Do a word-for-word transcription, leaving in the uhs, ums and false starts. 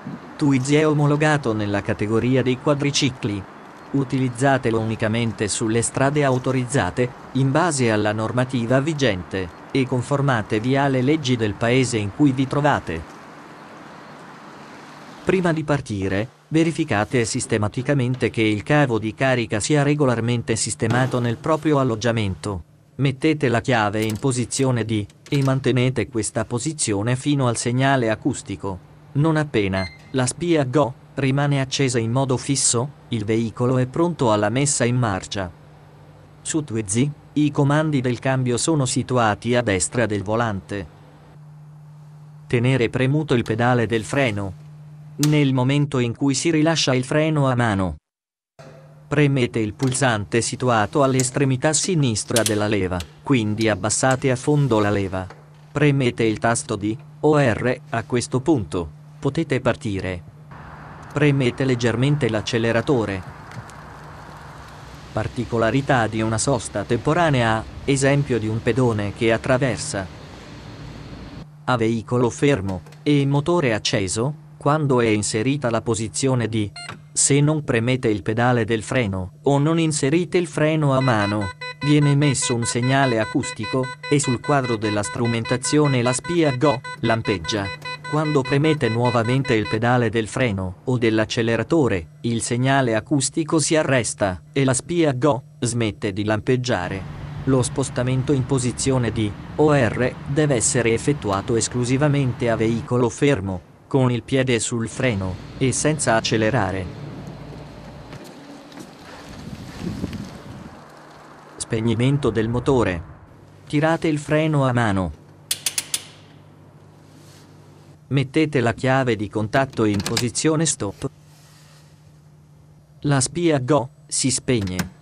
Twizy è omologato nella categoria dei quadricicli. Utilizzatelo unicamente sulle strade autorizzate, in base alla normativa vigente, e conformatevi alle leggi del paese in cui vi trovate. Prima di partire, verificate sistematicamente che il cavo di carica sia regolarmente sistemato nel proprio alloggiamento. Mettete la chiave in posizione D e mantenete questa posizione fino al segnale acustico. Non appena la spia Go rimane accesa in modo fisso, il veicolo è pronto alla messa in marcia. Su Twizy, i comandi del cambio sono situati a destra del volante. Tenere premuto il pedale del freno. Nel momento in cui si rilascia il freno a mano, premete il pulsante situato all'estremità sinistra della leva, quindi abbassate a fondo la leva. Premete il tasto D o R, a questo punto potete partire. Premete leggermente l'acceleratore. Particolarità di una sosta temporanea, esempio di un pedone che attraversa. A veicolo fermo e motore acceso, quando è inserita la posizione D. Se non premete il pedale del freno o non inserite il freno a mano, viene emesso un segnale acustico e sul quadro della strumentazione la spia Go lampeggia. Quando premete nuovamente il pedale del freno o dell'acceleratore, il segnale acustico si arresta e la spia Go smette di lampeggiare. Lo spostamento in posizione D o R deve essere effettuato esclusivamente a veicolo fermo, con il piede sul freno e senza accelerare. Spegnimento del motore. Tirate il freno a mano. Mettete la chiave di contatto in posizione stop. La spia Go si spegne.